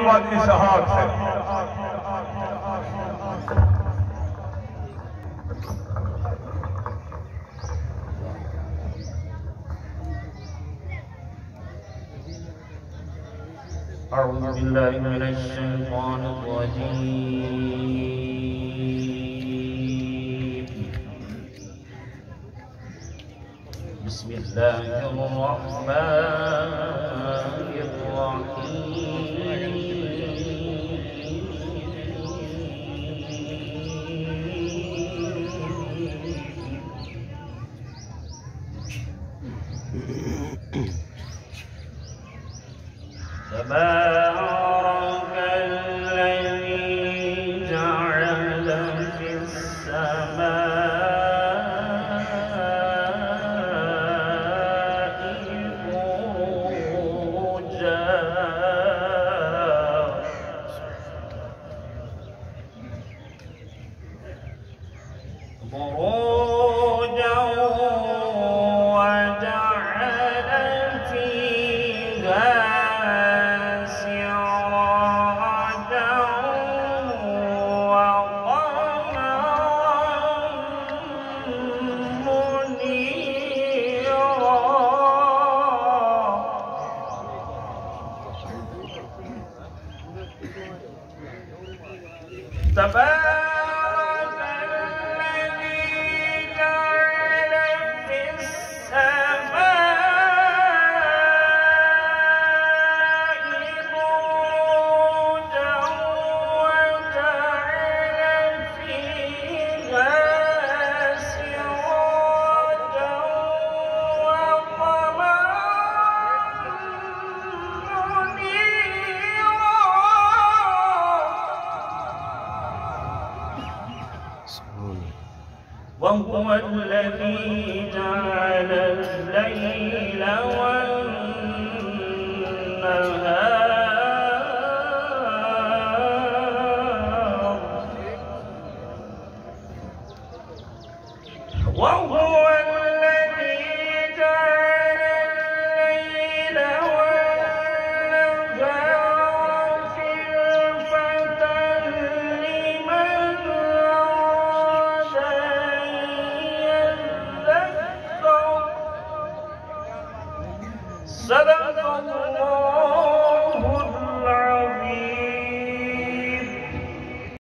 मोहम्मद इसहाक से। أعوذ بالله من الشيطان الرجيم. بسم الله الرحمن الرحيم. تبارك الذي جعل في السماء بروجا تبارك الذي جعل في السماء بروجا وجعل فيها سراجا وقمرا منيرا. وهو الذي جعل الليل